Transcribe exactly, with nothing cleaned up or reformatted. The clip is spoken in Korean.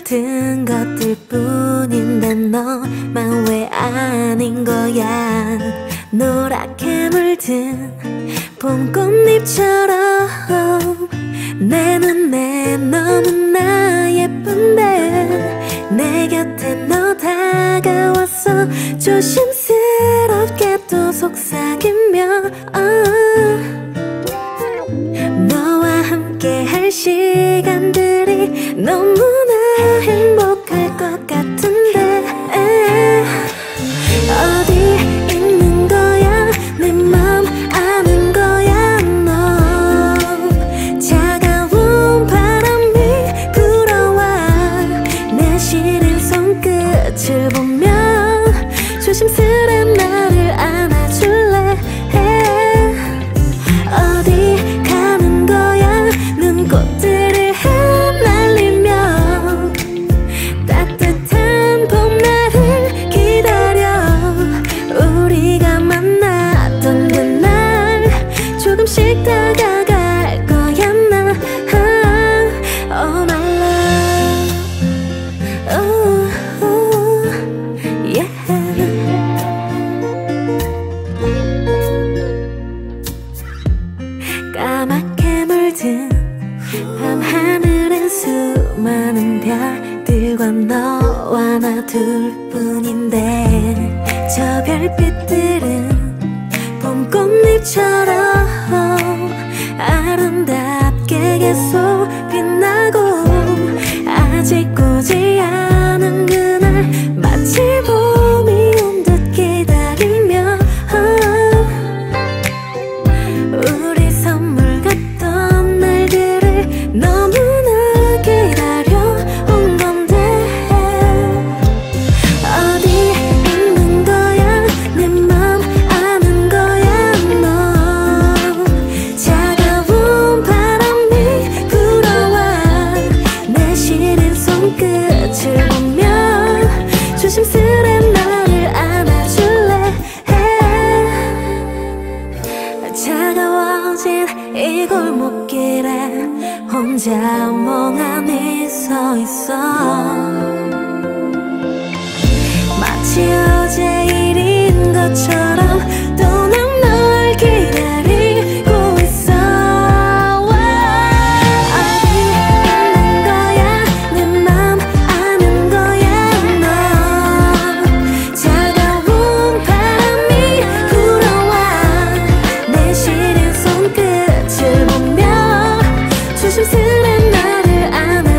든 것들 뿐인데 너만 왜 아닌 거야. 노랗게 물든 봄 꽃잎처럼 내 눈에 너무나 예쁜데 내 곁에 너 다가와서 조심스럽게 또 속삭이며 uh. 너와 함께 할 시간들이 너무나 행복할 것 같은데 어디 있는 거야 내 맘 아는 거야 너. 차가운 바람이 불어와 내 시린 손끝을 보며 조심스레 나를 안아줄래. 어디 가는 거야 눈꽃들을 흩날리며 따뜻한 봄날을 기다려. 우리가 만났던 그날 조금씩 다가갈 거야 나. Oh my love, oh, oh, yeah. 까맣게 물든 밤하늘엔 수많은 별들과 너와 나 둘뿐인데 저 별빛들은 봄 꽃잎처럼 아름답게 계속 빛나고 아직 오지 않은 그날 마치 봄이 온 듯 기다리며 우리 선물 같던 날들을 너무나 기다려온 건데 어디 있는 거야 내 맘 아는 거야 너. 차가운 바람이 불어와 내 시린 손끝을 보며 조심스레 나를 안아줄래. 차가워진 이 골목길에 혼자 멍하니 서 있어. 마치 어제 일인 것처럼 또 난 널 기다리고 있어. 어디 있는 거야 내 맘 아는 거야 너. 차가운 바람이 불어와 내 시린 손끝을 보며 조심스레 나를 안아